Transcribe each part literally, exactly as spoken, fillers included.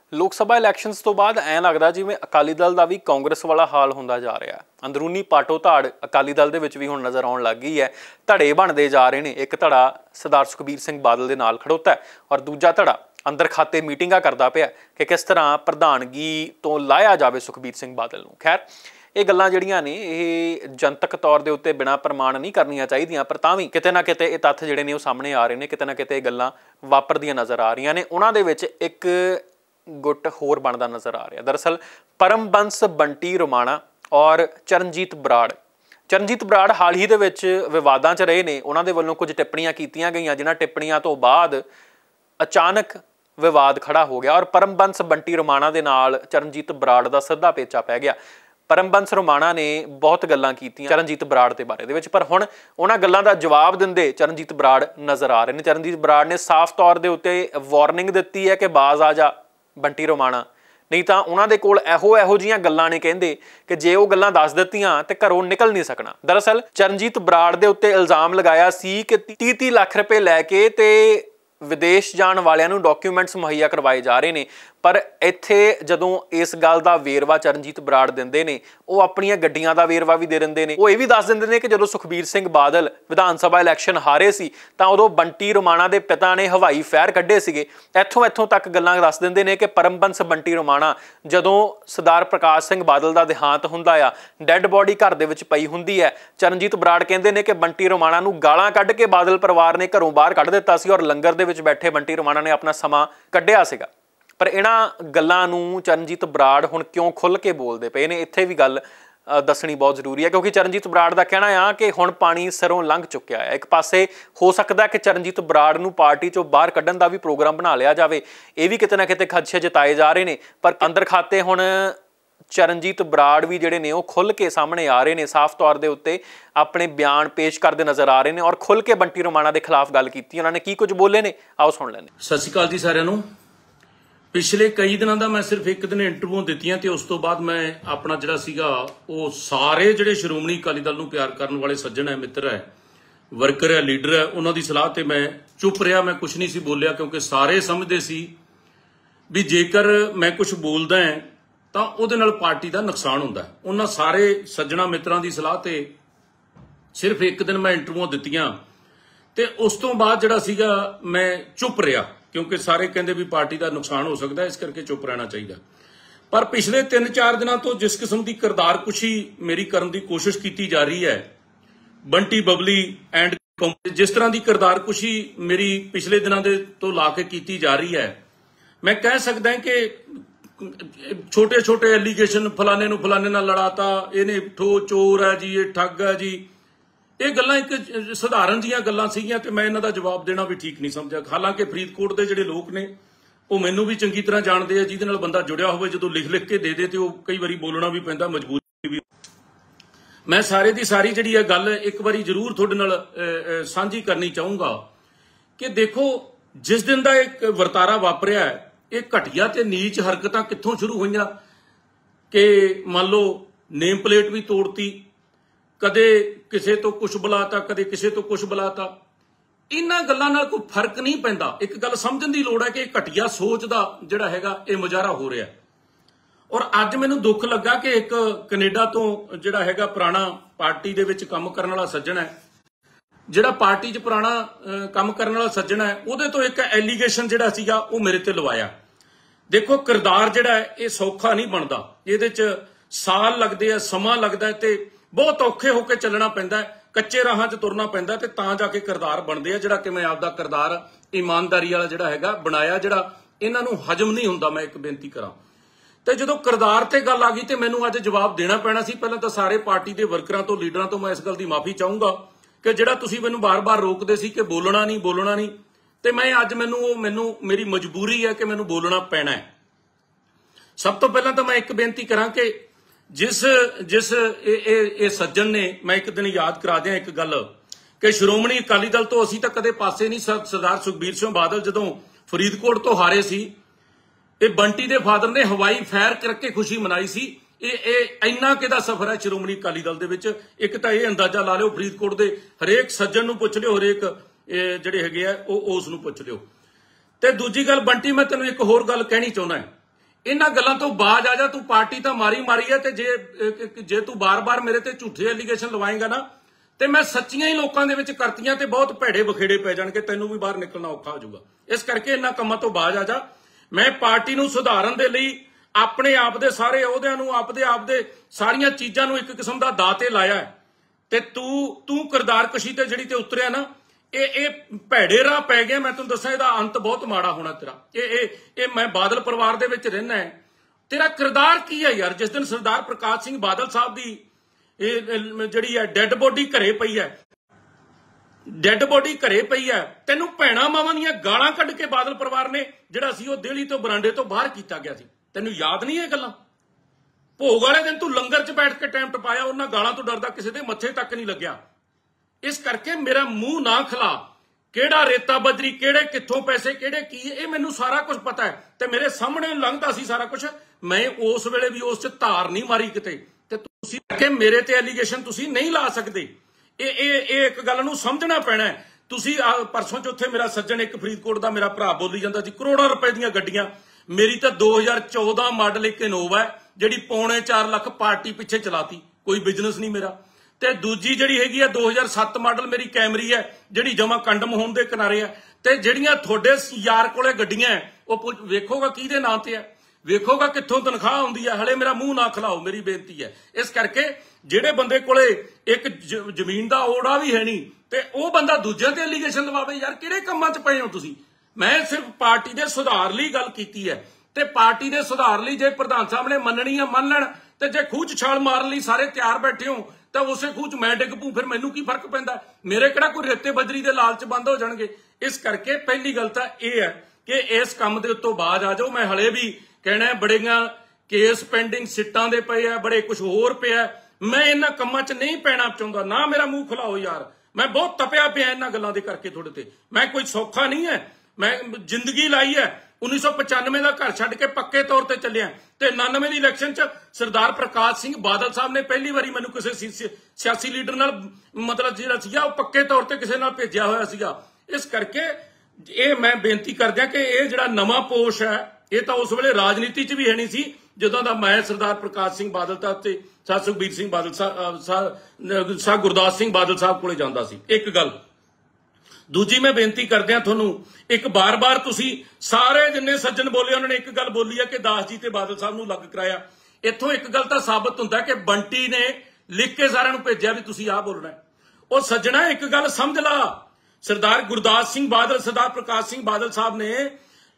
ਲੋਕ ਸਭਾ ਇਲੈਕਸ਼ਨਸ ਤੋਂ ਬਾਅਦ ਐਂ ਲੱਗਦਾ ਜਿਵੇਂ ਅਕਾਲੀ ਦਲ ਦਾ ਵੀ ਕਾਂਗਰਸ ਵਾਲਾ ਹਾਲ ਹੁੰਦਾ ਜਾ ਰਿਹਾ। ਅੰਦਰੂਨੀ ਪਾਟੋ ਧਾੜ ਅਕਾਲੀ ਦਲ ਦੇ ਵਿੱਚ ਵੀ ਹੁਣ ਨਜ਼ਰ ਆਉਣ ਲੱਗ ਗਈ ਹੈ। ਧੜੇ ਬਣਦੇ ਜਾ ਰਹੇ ਨੇ। ਇੱਕ ਧੜਾ ਸਰਦਾਰ ਸੁਖਬੀਰ ਸਿੰਘ ਬਾਦਲ ਦੇ ਨਾਲ ਖੜੋਤਾ ਹੈ ਔਰ ਦੂਜਾ ਧੜਾ ਅੰਦਰ ਖਾਤੇ ਮੀਟਿੰਗਾਂ ਕਰਦਾ ਪਿਆ ਕਿ ਕਿਸ ਤਰ੍ਹਾਂ ਪ੍ਰਧਾਨਗੀ ਤੋਂ ਲਾਇਆ ਜਾਵੇ ਸੁਖਬੀਰ ਸਿੰਘ ਬਾਦਲ ਨੂੰ। ਖੈਰ ਇਹ ਗੱਲਾਂ ਜਿਹੜੀਆਂ ਨੇ ਇਹ ਜਨਤਕ ਤੌਰ ਦੇ ਉੱਤੇ ਬਿਨਾਂ ਪ੍ਰਮਾਣ ਨਹੀਂ ਕਰਨੀਆਂ ਚਾਹੀਦੀਆਂ, ਪਰ ਤਾਂ ਵੀ ਕਿਤੇ ਨਾ ਕਿਤੇ ਇਹ ਤੱਥ ਜਿਹੜੇ ਨੇ ਉਹ ਸਾਹਮਣੇ ਆ ਰਹੇ ਨੇ। ਕਿਤੇ ਨਾ ਕਿਤੇ ਇਹ ਗੱਲਾਂ ਵਾਪਰਦੀਆਂ ਨਜ਼ਰ ਆ ਰਹੀਆਂ ਨੇ। ਉਹਨਾਂ ਦੇ ਵਿੱਚ ਇੱਕ ਗੁੱਟ ਹੋਰ ਬਣਦਾ ਨਜ਼ਰ ਆ ਰਿਹਾ। ਦਰਅਸਲ ਪਰਮਬੰਸ ਬੰਟੀ ਰੋਮਾਣਾ ਔਰ ਚਰਨਜੀਤ ਬਰਾੜ ਚਰਨਜੀਤ ਬਰਾੜ ਹਾਲ ਹੀ ਦੇ ਵਿੱਚ ਵਿਵਾਦਾਂ 'ਚ ਰਹੇ ਨੇ। ਉਹਨਾਂ ਦੇ ਵੱਲੋਂ ਕੁਝ ਟਿੱਪਣੀਆਂ ਕੀਤੀਆਂ ਗਈਆਂ ਜਿਨ੍ਹਾਂ ਟਿੱਪਣੀਆਂ ਤੋਂ ਬਾਅਦ ਅਚਾਨਕ ਵਿਵਾਦ ਖੜਾ ਹੋ ਗਿਆ ਔਰ ਪਰਮਬੰਸ ਬੰਟੀ ਰੋਮਾਣਾ ਦੇ ਨਾਲ ਚਰਨਜੀਤ ਬਰਾੜ ਦਾ ਸਿੱਧਾ ਪੇਚਾ ਪੈ ਗਿਆ। ਪਰਮਬੰਸ ਰੋਮਾਣਾ ਨੇ ਬਹੁਤ ਗੱਲਾਂ ਕੀਤੀਆਂ ਚਰਨਜੀਤ ਬਰਾੜ ਦੇ ਬਾਰੇ ਦੇ ਵਿੱਚ, ਪਰ ਹੁਣ ਉਹਨਾਂ ਗੱਲਾਂ ਦਾ ਜਵਾਬ ਦਿੰਦੇ ਚਰਨਜੀਤ ਬਰਾੜ ਨਜ਼ਰ ਆ ਰਹੇ ਨੇ। ਚਰਨਜੀਤ ਬਰਾੜ ਨੇ ਸਾਫ਼ ਤੌਰ ਦੇ ਉੱਤੇ ਵਾਰਨਿੰਗ ਦਿੱਤੀ ਹੈ ਕਿ ਬਾਜ਼ ਆ ਜਾ ਬੰਟੀ ਰੋਮਾਣਾ, ਨਹੀਂ ਤਾਂ ਉਹਨਾਂ ਦੇ ਕੋਲ ਇਹੋ ਇਹੋ ਜਿਹੀਆਂ ਗੱਲਾਂ ਨੇ ਕਹਿੰਦੇ ਕਿ ਜੇ ਉਹ ਗੱਲਾਂ ਦੱਸ ਦਿੱਤੀਆਂ ਤੇ ਘਰੋਂ ਨਿਕਲ ਨਹੀਂ ਸਕਣਾ। ਦਰਅਸਲ ਚਰਨਜੀਤ ਬਰਾੜ ਦੇ ਉੱਤੇ ਇਲਜ਼ਾਮ ਲਗਾਇਆ ਸੀ ਕਿ ਤੀਹ ਤੀਹ ਲੱਖ ਰੁਪਏ ਲੈ ਕੇ ਤੇ ਵਿਦੇਸ਼ ਜਾਣ ਵਾਲਿਆਂ ਨੂੰ ਡਾਕੂਮੈਂਟਸ ਮੁਹੱਈਆ ਕਰਵਾਏ ਜਾ ਰਹੇ ਨੇ। ਪਰ ਇੱਥੇ ਜਦੋਂ ਇਸ ਗੱਲ ਦਾ ਵੇਰਵਾ ਚਰਨਜੀਤ ਬਰਾੜ ਦਿੰਦੇ ਨੇ, ਉਹ ਆਪਣੀਆਂ ਗੱਡੀਆਂ ਦਾ ਵੇਰਵਾ ਵੀ ਦੇ ਦਿੰਦੇ ਨੇ। ਉਹ ਇਹ ਵੀ ਦੱਸ ਦਿੰਦੇ ਨੇ ਕਿ ਜਦੋਂ ਸੁਖਬੀਰ ਸਿੰਘ ਬਾਦਲ ਵਿਧਾਨ ਸਭਾ ਇਲੈਕਸ਼ਨ ਹਾਰੇ ਸੀ ਤਾਂ ਉਦੋਂ ਬੰਟੀ ਰੋਮਾਣਾ ਦੇ ਪਿਤਾ ਨੇ ਹਵਾਈ ਫਾਇਰ ਕੱਢੇ ਸੀਗੇ। ਇੱਥੋਂ ਇੱਥੋਂ ਤੱਕ ਗੱਲਾਂ ਦੱਸ ਦਿੰਦੇ ਨੇ ਕਿ ਪਰਮਬੰਸ ਬੰਟੀ ਰੋਮਾਣਾ ਜਦੋਂ ਸਰਦਾਰ ਪ੍ਰਕਾਸ਼ ਸਿੰਘ ਬਾਦਲ ਦਾ ਦੇਹਾਂਤ ਹੁੰਦਾ ਆ, ਡੈੱਡ ਬੋਡੀ ਘਰ ਦੇ ਵਿੱਚ ਪਈ ਹੁੰਦੀ ਹੈ, ਚਰਨਜੀਤ ਬਰਾੜ ਕਹਿੰਦੇ ਨੇ ਕਿ ਬੰਟੀ ਰੋਮਾਣਾ ਨੂੰ ਗਾਲਾਂ ਕੱਢ ਕੇ ਬਾਦਲ ਪਰਿਵਾਰ ਨੇ ਘਰੋਂ ਬਾਹਰ ਕੱਢ ਦਿੱਤਾ ਸੀ ਔਰ ਲੰਗਰ ਦੇ ਵਿੱਚ ਬੈਠੇ ਬੰਟੀ ਰੋਮਾਣਾ ਨੇ ਆਪਣਾ ਸਮਾਂ ਕੱਢਿਆ ਸੀਗਾ। ਪਰ ਇਹਨਾਂ ਗੱਲਾਂ ਨੂੰ ਚਰਨਜੀਤ ਬਰਾੜ ਹੁਣ ਕਿਉਂ ਖੁੱਲ੍ਹ ਕੇ ਬੋਲਦੇ ਪਏ ਨੇ, ਇੱਥੇ ਵੀ ਗੱਲ ਦੱਸਣੀ ਬਹੁਤ ਜ਼ਰੂਰੀ ਹੈ, ਕਿਉਂਕਿ ਚਰਨਜੀਤ ਬਰਾੜ ਦਾ ਕਹਿਣਾ ਆ ਕਿ ਹੁਣ ਪਾਣੀ ਸਿਰੋਂ ਲੰਘ ਚੁੱਕਿਆ ਹੈ। ਇੱਕ ਪਾਸੇ ਹੋ ਸਕਦਾ ਕਿ ਚਰਨਜੀਤ ਬਰਾੜ ਨੂੰ ਪਾਰਟੀ ਚੋਂ ਬਾਹਰ ਕੱਢਣ ਦਾ ਵੀ ਪ੍ਰੋਗਰਾਮ ਬਣਾ ਲਿਆ ਜਾਵੇ, ਇਹ ਵੀ ਕਿਤੇ ਨਾ ਕਿਤੇ ਖਦਸ਼ੇ ਜਤਾਏ ਜਾ ਰਹੇ ਨੇ। ਪਰ ਅੰਦਰ ਖਾਤੇ ਹੁਣ ਚਰਨਜੀਤ ਬਰਾੜ ਵੀ ਜਿਹੜੇ ਨੇ ਉਹ ਖੁੱਲ੍ਹ ਕੇ ਸਾਹਮਣੇ ਆ ਰਹੇ ਨੇ, ਸਾਫ਼ ਤੌਰ ਦੇ ਉੱਤੇ ਆਪਣੇ ਬਿਆਨ ਪੇਸ਼ ਕਰਦੇ ਨਜ਼ਰ ਆ ਰਹੇ ਨੇ ਔਰ ਖੁੱਲ੍ਹ ਕੇ ਬੰਟੀ ਰੋਮਾਣਾ ਦੇ ਖਿਲਾਫ ਗੱਲ ਕੀਤੀ। ਉਹਨਾਂ ਨੇ ਕੀ ਕੁਝ ਬੋਲੇ ਨੇ, ਆਓ ਸੁਣ ਲੈਂਦੇ। ਸਤਿ ਸ਼੍ਰੀ ਅਕਾਲ ਜੀ ਸਾਰਿਆਂ ਨੂੰ। ਪਿਛਲੇ ਕਈ ਦਿਨਾਂ ਦਾ ਮੈਂ ਸਿਰਫ ਇੱਕ ਦਿਨ ਇੰਟਰਵਿਊ ਦਿੱਤੀਆਂ ਤੇ ਉਸ ਤੋਂ ਬਾਅਦ ਮੈਂ ਆਪਣਾ ਜਿਹੜਾ ਸੀਗਾ ਉਹ ਸਾਰੇ ਜਿਹੜੇ ਸ਼੍ਰੋਮਣੀ ਅਕਾਲੀ ਦਲ ਨੂੰ ਪਿਆਰ ਕਰਨ ਵਾਲੇ ਸੱਜਣ ਹੈ, ਮਿੱਤਰ ਹੈ, ਵਰਕਰ ਹੈ, ਲੀਡਰ ਹੈ, ਉਹਨਾਂ ਦੀ ਸਲਾਹ ਤੇ ਮੈਂ ਚੁੱਪ ਰਿਹਾ। ਮੈਂ ਕੁਝ ਨਹੀਂ ਸੀ ਬੋਲਿਆ ਕਿਉਂਕਿ ਸਾਰੇ ਸਮਝਦੇ ਸੀ ਵੀ ਜੇਕਰ ਮੈਂ ਕੁਝ ਬੋਲਦਾ ਹਾਂ ਤਾਂ ਉਹਦੇ ਨਾਲ ਪਾਰਟੀ ਦਾ ਨੁਕਸਾਨ ਹੁੰਦਾ। ਉਹਨਾਂ ਸਾਰੇ ਸੱਜਣਾ ਮਿੱਤਰਾਂ ਦੀ ਸਲਾਹ ਤੇ ਸਿਰਫ ਇੱਕ ਦਿਨ ਮੈਂ ਇੰਟਰਵਿਊ ਦਿੱਤੀਆਂ ਤੇ ਉਸ ਤੋਂ ਬਾਅਦ ਜਿਹੜਾ ਸੀਗਾ ਮੈਂ ਚੁੱਪ ਰਿਹਾ ਕਿਉਂਕਿ ਸਾਰੇ ਕਹਿੰਦੇ ਵੀ ਪਾਰਟੀ ਦਾ ਨੁਕਸਾਨ ਹੋ ਸਕਦਾ, ਇਸ ਕਰਕੇ ਚੁੱਪ ਰਹਿਣਾ ਚਾਹੀਦਾ। ਪਰ ਪਿਛਲੇ ਤਿੰਨ ਚਾਰ ਦਿਨਾਂ ਤੋਂ ਜਿਸ ਕਿਸਮ ਦੀ ਕਿਰਦਾਰਕੁਸ਼ੀ ਮੇਰੀ ਕਰਨ ਦੀ ਕੋਸ਼ਿਸ਼ ਕੀਤੀ ਜਾ ਰਹੀ ਹੈ, ਬੰਟੀ ਬਬਲੀ ਐਂਡ ਜਿਸ ਤਰ੍ਹਾਂ ਦੀ ਕਿਰਦਾਰਕੁਸ਼ੀ ਮੇਰੀ ਪਿਛਲੇ ਦਿਨਾਂ ਦੇ ਤੋਂ ਲਾ ਕੇ ਕੀਤੀ ਜਾ ਰਹੀ ਹੈ, ਮੈਂ ਕਹਿ ਸਕਦਾ ਕਿ ਛੋਟੇ ਛੋਟੇ ਐਲੀਗੇਸ਼ਨ, ਫਲਾਣੇ ਨੂੰ ਫਲਾਣੇ ਨਾਲ ਲੜਾਤਾ, ਇਹਨੇ ਠੋ ਚੋਰ ਹੈ ਜੀ, ਇਹ ਠੱਗ ਹੈ ਜੀ, ਇਹ ਗੱਲਾਂ ਇੱਕ ਸਧਾਰਨ ਜੀਆਂ ਗੱਲਾਂ ਸੀਗੀਆਂ ਤੇ ਮੈਂ ਇਹਨਾਂ ਦਾ ਜਵਾਬ ਦੇਣਾ ਵੀ ਠੀਕ ਨਹੀਂ ਸਮਝਿਆ। ਹਾਲਾਂਕਿ ਫਰੀਦਕੋਟ ਦੇ ਜਿਹੜੇ ਲੋਕ ਨੇ ਉਹ ਮੈਨੂੰ ਵੀ ਚੰਗੀ ਤਰ੍ਹਾਂ ਜਾਣਦੇ ਆ, ਜਿਹਦੇ ਨਾਲ ਬੰਦਾ ਜੁੜਿਆ ਹੋਵੇ ਜਦੋਂ ਲਿਖ ਲਿਖ ਕੇ ਦੇ ਦੇ ਤੇ ਉਹ ਕਈ ਵਾਰੀ ਬੋਲਣਾ ਵੀ ਪੈਂਦਾ, ਮਜਬੂਰੀ ਵੀ। ਮੈਂ ਸਾਰੇ ਦੀ ਸਾਰੀ ਜਿਹੜੀ ਇਹ ਗੱਲ ਇੱਕ ਵਾਰੀ ਜ਼ਰੂਰ ਤੁਹਾਡੇ ਨਾਲ ਸਾਂਝੀ ਕਰਨੀ ਚਾਹੂੰਗਾ ਕਿ ਦੇਖੋ ਜਿਸ ਦਿਨ ਦਾ ਇੱਕ ਵਰਤਾਰਾ ਵਾਪਰਿਆ ਹੈ, ਇਹ ਘਟੀਆ ਤੇ ਨੀਚ ਹਰਕਤਾਂ ਕਿੱਥੋਂ ਸ਼ੁਰੂ ਹੋਈਆਂ ਕਿ ਮੰਨ ਲਓ ਨੇਮ ਪਲੇਟ ਵੀ ਤੋੜਤੀ, ਕਦੇ ਕਿਸੇ ਤੋਂ ਕੁਛ ਬੁਲਾਤਾ, ਕਦੇ ਕਿਸੇ ਤੋਂ ਕੁਛ ਬੁਲਾਤਾ। ਇਹਨਾਂ ਗੱਲਾਂ ਨਾਲ ਕੋਈ ਫਰਕ ਨਹੀਂ ਪੈਂਦਾ। ਇੱਕ ਗੱਲ ਸਮਝਣ ਦੀ ਲੋੜ ਹੈ ਕਿ ਘਟੀਆ ਸੋਚ ਦਾ ਜਿਹੜਾ ਹੈਗਾ ਇਹ ਮੁਜ਼ਾਹਰਾ ਹੋ ਰਿਹਾ। ਔਰ ਅੱਜ ਮੈਨੂੰ ਦੁੱਖ ਲੱਗਾ ਕਿ ਇੱਕ ਕੈਨੇਡਾ ਤੋਂ ਜਿਹੜਾ ਹੈਗਾ ਪੁਰਾਣਾ ਪਾਰਟੀ ਦੇ ਵਿੱਚ ਕੰਮ ਕਰਨ ਵਾਲਾ ਸੱਜਣ ਹੈ, ਜਿਹੜਾ ਪਾਰਟੀ 'ਚ ਪੁਰਾਣਾ ਕੰਮ ਕਰਨ ਵਾਲਾ ਸੱਜਣ ਹੈ, ਉਹਦੇ ਤੋਂ ਇੱਕ ਐਲੀਗੇਸ਼ਨ ਜਿਹੜਾ ਸੀਗਾ ਉਹ ਮੇਰੇ ਤੇ ਲਵਾਇਆ। ਦੇਖੋ ਕਿਰਦਾਰ ਜਿਹੜਾ ਹੈ ਇਹ ਸੌਖਾ ਨਹੀਂ ਬਣਦਾ, ਇਹਦੇ 'ਚ ਸਾਲ ਲੱਗਦੇ ਆ, ਸਮਾਂ ਲੱਗਦਾ ਤੇ ਬਹੁਤ ਔਖੇ ਹੋ ਕੇ ਚੱਲਣਾ ਪੈਂਦਾ, ਕੱਚੇ ਰਾਹਾਂ 'ਚ ਤੁਰਨਾ ਪੈਂਦਾ ਤੇ ਤਾਂ ਜਾ ਕੇ ਕਿਰਦਾਰ ਬਣਦੇ ਆ। ਜਿਹੜਾ ਕਿ ਮੈਂ ਆਪਦਾ ਕਿਰਦਾਰ ਇਮਾਨਦਾਰੀ ਵਾਲਾ ਜਿਹੜਾ ਹੈਗਾ ਬਣਾਇਆ, ਜਿਹੜਾ ਇਹਨਾਂ ਨੂੰ ਹਜਮ ਨਹੀਂ ਹੁੰਦਾ। ਮੈਂ ਇੱਕ ਬੇਨਤੀ ਕਰਾਂ ਤੇ ਜਦੋਂ ਕਿਰਦਾਰ ਤੇ ਗੱਲ ਆ ਗਈ ਤੇ ਮੈਨੂੰ ਅੱਜ ਜਵਾਬ ਦੇਣਾ ਪੈਣਾ ਸੀ। ਪਹਿਲਾਂ ਤਾਂ ਸਾਰੇ ਪਾਰਟੀ ਦੇ ਵਰਕਰਾਂ ਤੋਂ, ਲੀਡਰਾਂ ਤੋਂ ਮੈਂ ਇਸ ਗੱਲ ਦੀ ਮਾਫੀ ਚਾਹੂੰਗਾ ਕਿ ਜਿਹੜਾ ਤੁਸੀਂ ਮੈਨੂੰ ਬਾਰ-ਬਾਰ ਰੋਕਦੇ ਸੀ ਕਿ ਬੋਲਣਾ ਨਹੀਂ ਬੋਲਣਾ ਨਹੀਂ, ਤੇ ਮੈਂ ਅੱਜ ਮੈਨੂੰ ਉਹ ਮੈਨੂੰ ਮੇਰੀ ਮਜਬੂਰੀ ਹੈ ਕਿ ਮੈਨੂੰ ਬੋਲਣਾ ਪੈਣਾ ਹੈ। ਸਭ ਤੋਂ ਪਹਿਲਾਂ ਤਾਂ ਮੈਂ ਇੱਕ ਬੇਨਤੀ ਕਰਾਂ ਕਿ ਜਿਸ ਜਿਸ ਇਹ ਇਹ ਸੱਜਣ ਨੇ, ਮੈਂ ਇੱਕ ਦਿਨ ਯਾਦ ਕਰਾ ਦਿਆਂ ਇੱਕ ਗੱਲ ਕਿ ਸ਼੍ਰੋਮਣੀ ਅਕਾਲੀ ਦਲ ਤੋਂ ਅਸੀਂ ਤਾਂ ਕਦੇ ਪਾਸੇ ਨਹੀਂ। ਸਰਦਾਰ ਸੁਖਬੀਰ ਸਿੰਘ ਬਾਦਲ ਜਦੋਂ ਫਰੀਦਕੋਟ ਤੋਂ ਹਾਰੇ ਸੀ, ਇਹ ਬੰਟੀ ਦੇ ਫਾਦਰ ਨੇ ਹਵਾਈ ਫਾਇਰ ਕਰਕੇ ਖੁਸ਼ੀ ਮਨਾਈ ਸੀ। ਇਹ ਇਹ ਇੰਨਾ ਕਿਹਦਾ ਸਫ਼ਰ ਹੈ ਸ਼੍ਰੋਮਣੀ ਅਕਾਲੀ ਦਲ ਦੇ ਵਿੱਚ। ਇੱਕ ਤਾਂ ਇਹ ਅੰਦਾਜ਼ਾ ਲਾ ਲਿਓ, ਫਰੀਦਕੋਟ ਦੇ ਹਰੇਕ ਸੱਜਣ ਨੂੰ ਪੁੱਛ ਲਿਓ, ਹਰੇਕ ਜਿਹੜੇ ਹੈਗੇ ਆ ਉਹ ਉਸ ਨੂੰ ਪੁੱਛ ਲਿਓ। ਤੇ ਦੂਜੀ ਗੱਲ ਬੰਟੀ, ਮੈਂ ਤੈਨੂੰ ਇੱਕ ਹੋਰ ਗੱਲ ਕਹਿਣੀ ਚਾਹੁੰਦਾ ਇਹਨਾਂ ਗੱਲਾਂ ਤੋਂ ਬਾਜ ਆ ਜਾ। ਤੂੰ ਪਾਰਟੀ ਤਾਂ ਮਾਰੀ ਮਾਰੀ ਹੈ ਤੇ ਜੇ ਜੇ ਤੂੰ ਬਾਰ-ਬਾਰ ਮੇਰੇ ਤੇ ਝੂਠੇ ਐਲੀਗੇਸ਼ਨ ਲਵਾਏਗਾ ਨਾ ਤੇ ਮੈਂ ਸੱਚੀਆਂ ਹੀ ਲੋਕਾਂ ਦੇ ਵਿੱਚ ਕਰਤੀਆਂ ਤੇ ਬਹੁਤ ਭੈੜੇ ਬਖੇੜੇ ਪੈ ਜਾਣਗੇ, ਤੈਨੂੰ ਵੀ ਬਾਹਰ ਨਿਕਲਣਾ ਔਖਾ ਹੋ ਜਾਊਗਾ। ਇਸ ਕਰਕੇ ਇਹਨਾਂ ਕੰਮਾਂ ਤੋਂ ਬਾਜ ਆ ਜਾ। ਮੈਂ ਪਾਰਟੀ ਨੂੰ ਸੁਧਾਰਨ ਦੇ ਲਈ ਆਪਣੇ ਆਪ ਦੇ ਸਾਰੇ ਅਹੁਦਿਆਂ ਨੂੰ, ਆਪਦੇ ਆਪ ਦੇ ਸਾਰੀਆਂ ਚੀਜ਼ਾਂ ਨੂੰ ਇੱਕ ਕਿਸਮ ਦਾ ਦਾਅ ਤੇ ਲਾਇਆ ਤੇ ਤੂੰ ਤੂੰ ਕਿਰਦਾਰਕਸ਼ੀ ਤੇ ਜਿਹੜੀ ਤੇ ਉਤਰਿਆ ਨਾ, ਇਹ ਇਹ ਭੈੜੇ ਰਾਹ ਪੈ ਗਿਆ। ਮੈਂ ਤੁਹਾਨੂੰ ਦੱਸਾਂ ਇਹਦਾ ਅੰਤ ਬਹੁਤ ਮਾੜਾ ਹੋਣਾ ਤੇਰਾ। ਇਹ ਇਹ ਇਹ ਮੈਂ ਬਾਦਲ ਪਰਿਵਾਰ ਦੇ ਵਿੱਚ ਰਹਿਣਾ ਹੈ, ਤੇਰਾ ਕਿਰਦਾਰ ਕੀ ਹੈ ਯਾਰ? ਜਿਸ ਦਿਨ ਸਰਦਾਰ ਪ੍ਰਕਾਸ਼ ਸਿੰਘ ਬਾਦਲ ਸਾਹਿਬ ਦੀ ਇਹ ਜਿਹੜੀ ਹੈ ਡੈੱਡ ਬੋਡੀ ਘਰੇ ਪਈ ਹੈ, ਡੈੱਡ ਬੋਡੀ ਘਰੇ ਪਈ ਹੈ, ਤੈਨੂੰ ਭੈਣਾ ਮਾਵਾਂ ਦੀਆਂ ਗਾਲਾਂ ਕੱਢ ਕੇ ਬਾਦਲ ਪਰਿਵਾਰ ਨੇ ਜਿਹੜਾ ਸੀ ਉਹ ਦਿੱਲੀ ਤੋਂ ਬਰਾਂਡੇ ਤੋਂ ਬਾਹਰ ਕੀਤਾ ਗਿਆ ਸੀ। ਤੈਨੂੰ ਯਾਦ ਨਹੀਂ ਇਹ ਗੱਲਾਂ? ਭੋਗ ਵਾਲੇ ਦਿਨ ਤੂੰ ਲੰਗਰ 'ਚ ਬੈਠ ਕੇ ਟਾਈਮ ਟਪਾਇਆ, ਉਹਨਾਂ ਗਾਲਾਂ ਤੋਂ ਡਰਦਾ ਕਿਸੇ ਦੇ ਮੱਥੇ ਤੱਕ ਨਹੀਂ ਲੱਗਿਆ। ਇਸ ਕਰਕੇ ਮੇਰਾ ਮੂੰਹ ਨਾ ਖਲਾ। ਕਿਹੜਾ ਰੇਤਾ ਬਜਰੀ, ਕਿਹੜੇ ਕਿੱਥੋਂ ਪੈਸੇ, ਕਿਹੜੇ ਕੀ, ਇਹ ਮੈਨੂੰ ਸਾਰਾ ਕੁਝ ਪਤਾ ਹੈ ਤੇ ਮੇਰੇ ਸਾਹਮਣੇ ਲੰਘਦਾ ਸੀ ਸਾਰਾ ਕੁਝ। ਮੈਂ ਉਸ ਵੇਲੇ ਵੀ ਉਸ 'ਚ ਧਾਰ ਨਹੀਂ ਮਾਰੀ ਕਿਤੇ। ਤੇ ਤੁਸੀਂ ਕਿ ਮੇਰੇ ਤੇ ਐਲੀਗੇਸ਼ਨ ਤੁਸੀਂ ਨਹੀਂ ਲਾ ਸਕਦੇ। ਇਹ ਇਹ ਇਹ ਇੱਕ ਗੱਲ ਨੂੰ ਸਮਝਣਾ ਪੈਣਾ ਹੈ। ਤੁਸੀਂ ਪਰਸੋਂ ਚੌਥੇ ਮੇਰਾ ਸੱਜਣ ਇੱਕ ਫਰੀਦਕੋਟ ਦਾ ਮੇਰਾ ਭਰਾ ਬੋਲੀ ਜਾਂਦਾ ਸੀ ਕਰੋੜਾਂ ਰੁਪਏ ਦੀਆਂ ਗੱਡੀਆਂ। ਮੇਰੀ ਤਾਂ ਦੋ ਹਜ਼ਾਰ ਚੌਦਾਂ ਮਾਡਲ ਇੱਕ ਇਨੋਵਾ ਹੈ ਜਿਹੜੀ ਪੌਣੇ ਚਾਰ ਲੱਖ ਪਾਰਟੀ ਪਿੱਛੇ ਚਲਾਤੀ, ਕੋਈ ਬਿਜ਼ਨਸ ਨਹੀਂ ਮੇਰਾ। ਤੇ ਦੂਜੀ ਜਿਹੜੀ ਹੈਗੀ ਆ ਦੋ ਹਜ਼ਾਰ ਸੱਤ ਮਾਡਲ ਮੇਰੀ ਕੈਮਰੀ ਹੈ ਜਿਹੜੀ ਜਮਾ ਕੰਡਮ ਹੋਣ ਦੇ ਕਿਨਾਰੇ ਹੈ। ਤੇ ਜਿਹੜੀਆਂ ਤੁਹਾਡੇ ਯਾਰ ਕੋਲੇ ਗੱਡੀਆਂ ਹੈ ਉਹ ਵੇਖੋਗਾ ਕਿਹਦੇ ਨਾਂ ਤੇ ਹੈ, ਵੇਖੋਗਾ ਕਿੱਥੋਂ ਤਨਖਾਹ ਆਉਂਦੀ ਹੈ। ਹਲੇ ਮੇਰਾ ਮੂੰਹ ਨਾ ਖਲਾਓ, ਮੇਰੀ ਬੇਨਤੀ ਹੈ। ਇਸ ਕਰਕੇ ਜਿਹੜੇ ਬੰਦੇ ਕੋਲੇ ਇੱਕ ਜ਼ਮੀਨ ਦਾ ਓੜਾ ਵੀ ਹੈ ਨਹੀਂ ਤੇ ਉਹ ਬੰਦਾ ਦੂਜਿਆਂ ਤੇ ਐਲੀਗੇਸ਼ਨ ਲਵਾਵੇ, ਯਾਰ ਕਿਹੜੇ ਕੰਮਾਂ 'ਚ ਪਏ ਹੋ ਤੁਸੀਂ? ਮੈਂ ਸਿਰਫ ਪਾਰਟੀ ਦੇ ਸੁਧਾਰ ਲਈ ਗੱਲ ਕੀਤੀ ਹੈ ਤੇ ਪਾਰਟੀ ਦੇ ਸੁਧਾਰ ਲਈ ਜੇ ਪ੍ਰਧਾਨ ਸਾਹਿਬ ਨੇ ਮੰਨਣੀ ਹੈ ਮੰਨ ਲੈਣ, ਤੇ ਜੇ ਖੂਹ 'ਚ ਛਾਲ ਮਾਰਨ ਲਈ ਸਾਰੇ ਤਿਆਰ ਬੈਠੇ ਹੋ ਤਾਂ ਉਸੇ ਖੂਹ 'ਚ ਮੈਂ ਡਿੱਗ ਪੂ, ਫਿਰ ਮੈਨੂੰ ਕੀ ਫਰਕ ਪੈਂਦਾ? ਮੇਰੇ ਕਿਹੜਾ ਕੋਈ ਰੇਤੇ ਬਜਰੀ ਦੇ ਲਾਲਚ ਬੰਦ ਹੋ ਜਾਣਗੇ। ਇਸ ਕਰਕੇ ਪਹਿਲੀ ਗੱਲ ਤਾਂ ਇਹ ਹੈ ਕਿ ਇਸ ਕੰਮ ਦੇ ਉੱਤੋਂ ਬਾਅਦ ਆ ਜਾਓ। ਮੈਂ ਹਲੇ ਵੀ ਕਹਿਣਾ ਬੜੀਆਂ ਕੇਸ ਪੈਂਡਿੰਗ ਸਿੱਟਾਂ ਦੇ ਪਏ ਆ, ਬੜੇ ਕੁਝ ਹੋਰ ਪਿਆ। ਮੈਂ ਇਹਨਾਂ ਕੰਮਾਂ 'ਚ ਨਹੀਂ ਪੈਣਾ ਚਾਹੁੰਦਾ। ਨਾ ਮੇਰਾ ਮੂੰਹ ਖੁਲਾਓ ਯਾਰ, ਮੈਂ ਬਹੁਤ ਤਪਿਆ ਪਿਆ ਇਹਨਾਂ ਗੱਲਾਂ ਦੇ ਕਰਕੇ ਤੁਹਾਡੇ ਤੇ। ਮੈਂ ਕੋਈ ਸੌਖਾ ਨਹੀਂ ਹੈ, ਮੈਂ ਜ਼ਿੰਦਗੀ ਲਾਈ ਹੈ। ਉੱਨੀ ਸੌ ਪਚਾਨਵੇਂ ਦਾ ਘਰ ਛੱਡ ਕੇ ਪੱਕੇ ਤੌਰ ਤੇ ਚੱਲਿਆ ਤੇ ਉਨਾਨਵੇਂ ਦੀ ਇਲੈਕਸ਼ਨ 'ਚ ਸਰਦਾਰ ਪ੍ਰਕਾਸ਼ ਸਿੰਘ ਬਾਦਲ ਸਾਹਿਬ ਨੇ ਪਹਿਲੀ ਵਾਰੀ ਮੈਨੂੰ ਕਿਸੇ ਸਿਆਸੀ ਲੀਡਰ ਨਾਲ ਮਤਲਬ ਜਿਹੜਾ ਸੀਗਾ ਉਹ ਪੱਕੇ ਤੌਰ ਤੇ ਕਿਸੇ ਨਾਲ ਭੇਜਿਆ ਹੋਇਆ ਸੀਗਾ। ਇਸ ਕਰਕੇ ਇਹ ਮੈਂ ਬੇਨਤੀ ਕਰਦਿਆਂ ਕਿ ਇਹ ਜਿਹੜਾ ਨਵਾਂ ਪੋਸ਼ ਹੈ ਇਹ ਤਾਂ ਉਸ ਵੇਲੇ ਰਾਜਨੀਤੀ 'ਚ ਵੀ ਹੈ ਨਹੀਂ ਸੀ ਜਦੋਂ ਦਾ ਮੈਂ ਸਰਦਾਰ ਪ੍ਰਕਾਸ਼ ਸਿੰਘ ਬਾਦਲ ਸਾਹਿਬ ਤੇ ਸਾਹ ਸੁਖਬੀਰ ਸਿੰਘ ਬਾਦਲ ਸਾਹਿਬ ਸਾਹ ਗੁਰਦਾਸ ਸਿੰਘ ਬਾਦਲ ਸਾਹਿਬ ਕੋਲੇ ਜਾਂਦਾ ਸੀ। ਇੱਕ ਗੱਲ। ਦੂਜੀ ਮੈਂ ਬੇਨਤੀ ਕਰਦਿਆਂ ਤੁਹਾਨੂੰ, ਇੱਕ ਬਾਰ-ਬਾਰ ਤੁਸੀਂ ਸਾਰੇ ਜਿੰਨੇ ਸੱਜਣ ਬੋਲੇ ਉਹਨਾਂ ਨੇ ਇੱਕ ਗੱਲ ਬੋਲੀ ਹੈ ਕਿ ਦਾਸ ਜੀ ਤੇ ਬਾਦਲ ਸਾਹਿਬ ਨੂੰ ਲੱਗ ਕਰਾਇਆ। ਇੱਥੋਂ ਇੱਕ ਗੱਲ ਤਾਂ ਸਾਬਤ ਹੁੰਦਾ ਕਿ ਬੰਟੀ ਨੇ ਲਿਖ ਕੇ ਸਾਰਿਆਂ ਨੂੰ ਭੇਜਿਆ ਵੀ ਤੁਸੀਂ ਆਹ ਬੋਲਣਾ। ਉਹ ਸੱਜਣਾ ਇੱਕ ਗੱਲ ਸਮਝ ਲਾ, ਸਰਦਾਰ ਗੁਰਦਾਸ ਸਿੰਘ ਬਾਦਲ, ਸਰਦਾਰ ਪ੍ਰਕਾਸ਼ ਸਿੰਘ ਬਾਦਲ ਸਾਹਿਬ ਨੇ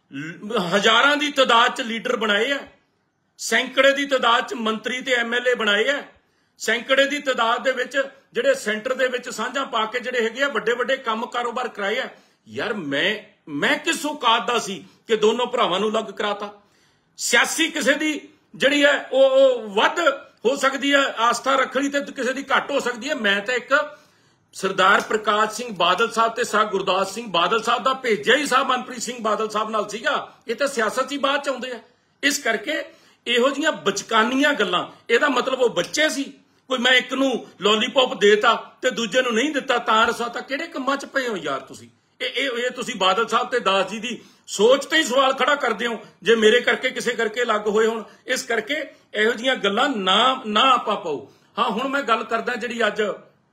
ਹਜ਼ਾਰਾਂ ਦੀ ਤਾਦਾਦ 'ਚ ਲੀਡਰ ਬਣਾਏ ਆ, ਸੈਂਕੜੇ ਦੀ ਤਾਦਾਦ 'ਚ ਮੰਤਰੀ ਤੇ ਐਮਐਲਏ ਬਣਾਏ ਆ, ਸੈਂਕੜੇ ਦੀ ਤਾਦਾਦ ਦੇ ਵਿੱਚ ਜਿਹੜੇ ਸੈਂਟਰ ਦੇ ਵਿੱਚ ਸਾਂਝਾਂ ਪਾ ਕੇ ਜਿਹੜੇ ਹੈਗੇ ਆ ਵੱਡੇ ਵੱਡੇ ਕੰਮ ਕਾਰੋਬਾਰ ਕਰਾਏ ਆ। ਯਾਰ ਮੈਂ ਮੈਂ ਕਿਸ ਔਕਾਤ ਦਾ ਸੀ ਕਿ ਦੋਨੋਂ ਭਰਾਵਾਂ ਨੂੰ ਲੱਗ ਕਰਾਤਾ? ਸਿਆਸੀ ਕਿਸੇ ਦੀ ਜਿਹੜੀ ਹੈ ਉਹ ਵੱਧ ਹੋ ਸਕਦੀ ਹੈ ਆਸਥਾ ਰੱਖਣੀ ਤੇ ਕਿਸੇ ਦੀ ਘੱਟ ਹੋ ਸਕਦੀ ਹੈ। ਮੈਂ ਤਾਂ ਇੱਕ ਸਰਦਾਰ ਪ੍ਰਕਾਸ਼ ਸਿੰਘ ਬਾਦਲ ਸਾਹਿਬ ਤੇ ਸਾਹ ਗੁਰਦਾਸ ਸਿੰਘ ਬਾਦਲ ਸਾਹਿਬ ਦਾ ਭੇਜਿਆ ਹੀ ਸਾਹ ਮਨਪ੍ਰੀਤ ਸਿੰਘ ਬਾਦਲ ਸਾਹਿਬ ਨਾਲ ਸੀਗਾ। ਇਹ ਤਾਂ ਸਿਆਸਤ ਹੀ ਬਾਅਦ ਚ ਆਉਂਦੇ ਆ। ਇਸ ਕਰਕੇ ਇਹੋ ਜੀਆਂ ਬਚਕਾਨੀਆਂ ਗੱਲਾਂ, ਇਹਦਾ ਮਤਲਬ ਉਹ ਬੱਚੇ ਸੀ। ਕੋਈ ਮੈਂ ਇੱਕ ਨੂੰ ਲੋਲੀਪੌਪ ਦੇਤਾ ਤੇ ਦੂਜੇ ਨੂੰ ਨਹੀਂ ਦਿੱਤਾ ਤਾਂ ਰਸਾ। ਕਿਹੜੇ ਕੰਮਾਂ 'ਚ ਪਏ ਹੋ ਯਾਰ ਤੁਸੀਂ? ਇਹ ਇਹ ਤੁਸੀਂ ਬਾਦਲ ਸਾਹਿਬ ਤੇ ਦਾਸ ਜੀ ਦੀ ਸੋਚ ਤੇ ਹੀ ਸਵਾਲ ਖੜਾ ਕਰਦੇ ਹੋ ਜੇ ਮੇਰੇ ਕਰਕੇ ਕਿਸੇ ਕਰਕੇ ਲੱਗ ਹੋਏ ਹੋਣ। ਇਸ ਕਰਕੇ ਇਹੋ ਜੀਆਂ ਗੱਲਾਂ ਨਾ ਨਾ ਆਪਾਂ ਪਾਓ। ਹਾਂ, ਹੁਣ ਮੈਂ ਗੱਲ ਕਰਦਾ ਜਿਹੜੀ ਅੱਜ